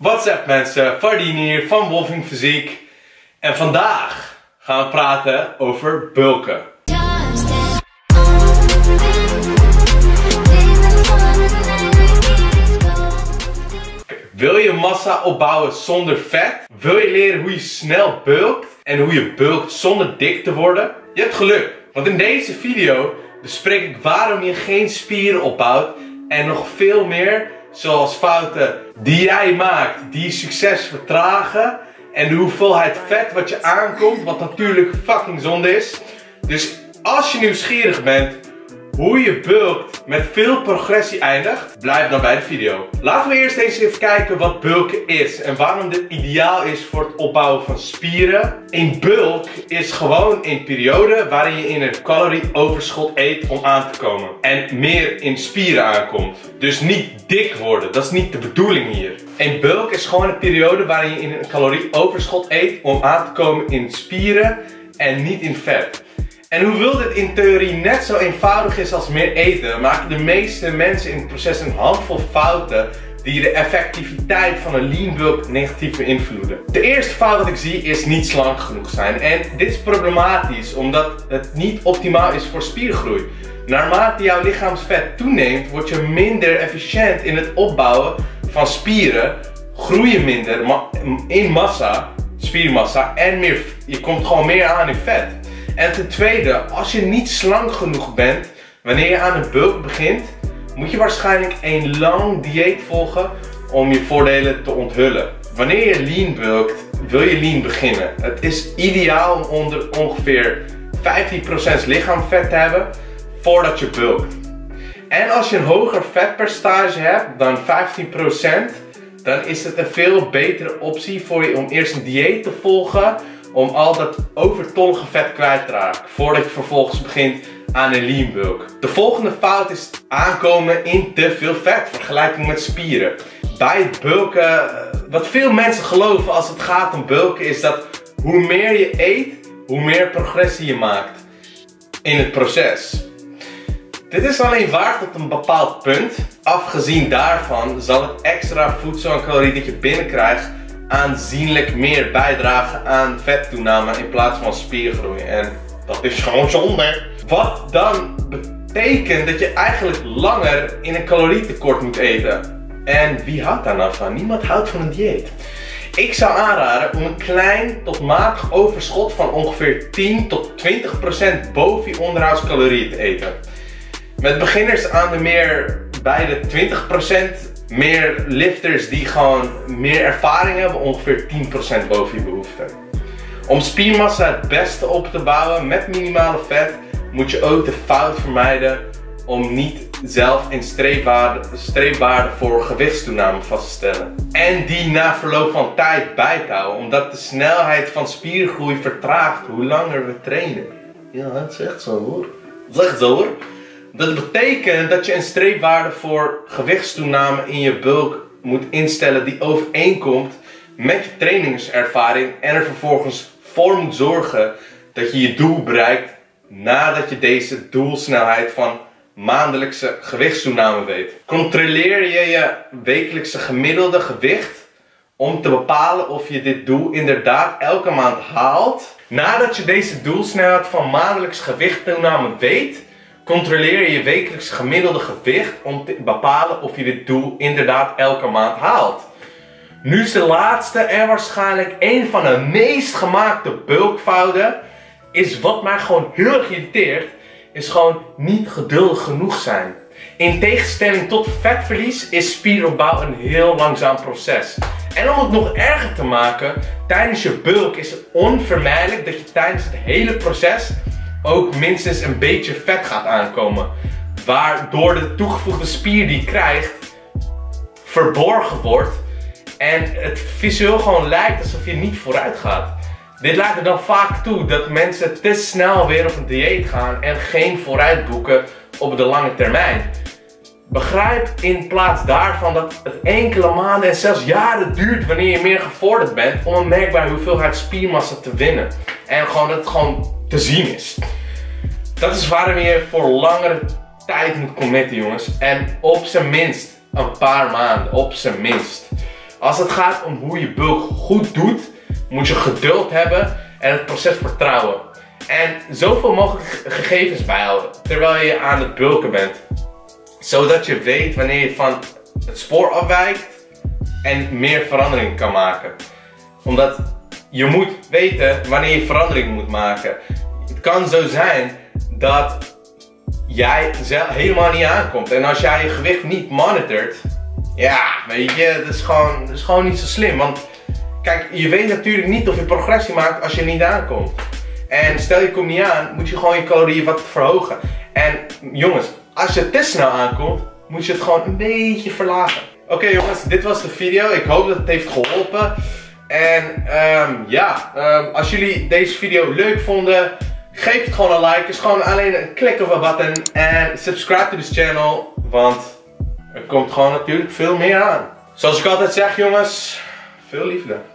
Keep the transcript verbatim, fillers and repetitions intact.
What's up mensen, Fardien hier van Wolfing Fysiek. En vandaag gaan we praten over bulken. Wil je massa opbouwen zonder vet? Wil je leren hoe je snel bulkt en hoe je bulkt zonder dik te worden? Je hebt geluk, want in deze video bespreek ik waarom je geen spieren opbouwt en nog veel meer, zoals fouten die jij maakt, die succes vertragen en de hoeveelheid vet wat je aankomt, wat natuurlijk fucking zonde is. Dus als je nieuwsgierig bent hoe je bulkt met veel progressie eindigt, blijf dan bij de video. Laten we eerst eens even kijken wat bulken is en waarom dit ideaal is voor het opbouwen van spieren. Een bulk is gewoon een periode waarin je in een calorieoverschot eet om aan te komen en meer in spieren aankomt. Dus niet dik worden, dat is niet de bedoeling hier. Een bulk is gewoon een periode waarin je in een calorieoverschot eet om aan te komen in spieren en niet in vet. En hoewel dit in theorie net zo eenvoudig is als meer eten, maken de meeste mensen in het proces een handvol fouten die de effectiviteit van een lean bulk negatief beïnvloeden. De eerste fout wat ik zie is niet slank genoeg zijn. En dit is problematisch omdat het niet optimaal is voor spiergroei. Naarmate jouw lichaamsvet toeneemt, word je minder efficiënt in het opbouwen van spieren, groei je minder in massa, spiermassa en meer, je komt gewoon meer aan in vet. En ten tweede, als je niet slank genoeg bent wanneer je aan een bulk begint, moet je waarschijnlijk een lang dieet volgen om je voordelen te onthullen. Wanneer je lean bulkt, wil je lean beginnen. Het is ideaal om onder ongeveer vijftien procent lichaamsvet te hebben voordat je bulkt. En als je een hoger vetpercentage hebt dan vijftien procent, dan is het een veel betere optie voor je om eerst een dieet te volgen om al dat overtollige vet kwijt te raken, voordat je vervolgens begint aan een lean bulk. De volgende fout is aankomen in te veel vet, vergelijking met spieren. Bij het bulken, wat veel mensen geloven als het gaat om bulken, is dat hoe meer je eet, hoe meer progressie je maakt in het proces. Dit is alleen waar tot een bepaald punt. Afgezien daarvan zal het extra voedsel en calorieën dat je binnenkrijgt aanzienlijk meer bijdragen aan vettoename in plaats van spiergroei. En dat is gewoon zonde. Wat dan betekent dat je eigenlijk langer in een calorietekort moet eten. En wie houdt daar nou van? Niemand houdt van een dieet. Ik zou aanraden om een klein tot matig overschot van ongeveer tien tot twintig procent boven je onderhoudscalorieën te eten. Met beginners aan de meer bij de twintig procent. Meer lifters die gewoon meer ervaring hebben, ongeveer tien procent boven je behoefte. Om spiermassa het beste op te bouwen met minimale vet, moet je ook de fout vermijden om niet zelf een streepwaarde, streepwaarde voor gewichtstoename vast te stellen. En die na verloop van tijd bij te houden, omdat de snelheid van spiergroei vertraagt hoe langer we trainen. Ja, dat is echt zo hoor. Dat is echt zo hoor. Dat betekent dat je een streepwaarde voor gewichtstoename in je bulk moet instellen die overeenkomt met je trainingservaring en er vervolgens voor moet zorgen dat je je doel bereikt nadat je deze doelsnelheid van maandelijkse gewichtstoename weet. Controleer je je wekelijkse gemiddelde gewicht om te bepalen of je dit doel inderdaad elke maand haalt. Nadat je deze doelsnelheid van maandelijkse gewichtstoename weet, controleer je je wekelijks gemiddelde gewicht om te bepalen of je dit doel inderdaad elke maand haalt. Nu is de laatste en waarschijnlijk een van de meest gemaakte bulkfouten, is wat mij gewoon heel erg irriteert, is gewoon niet geduldig genoeg zijn. In tegenstelling tot vetverlies is spieropbouw een heel langzaam proces. En om het nog erger te maken, tijdens je bulk is het onvermijdelijk dat je tijdens het hele proces ook minstens een beetje vet gaat aankomen. Waardoor de toegevoegde spier die je krijgt verborgen wordt en het visueel gewoon lijkt alsof je niet vooruit gaat. Dit leidt er dan vaak toe dat mensen te snel weer op een dieet gaan en geen vooruit boeken op de lange termijn. Begrijp in plaats daarvan dat het enkele maanden en zelfs jaren duurt wanneer je meer gevorderd bent om een merkbare hoeveelheid spiermassa te winnen. En gewoon dat het gewoon te zien is. Dat is waarom je voor langere tijd moet committen, jongens. En op zijn minst een paar maanden, op zijn minst. Als het gaat om hoe je bulk goed doet, moet je geduld hebben en het proces vertrouwen. En zoveel mogelijk gegevens bijhouden terwijl je aan het bulken bent. Zodat je weet wanneer je van het spoor afwijkt en meer verandering kan maken. Omdat je moet weten wanneer je verandering moet maken. Het kan zo zijn dat jij zelf helemaal niet aankomt. En als jij je gewicht niet monitort, ja, weet je, dat is gewoon, dat is gewoon niet zo slim. Want kijk, je weet natuurlijk niet of je progressie maakt als je niet aankomt. En stel je komt niet aan, moet je gewoon je calorieën wat verhogen. En jongens, als je te snel aankomt, moet je het gewoon een beetje verlagen. Oké okay, jongens, dit was de video. Ik hoop dat het heeft geholpen. En um, ja, um, als jullie deze video leuk vonden, geef het gewoon een like. Het is gewoon alleen een klik op een button. En subscribe to this channel, want er komt gewoon natuurlijk veel meer aan. Zoals ik altijd zeg jongens, veel liefde.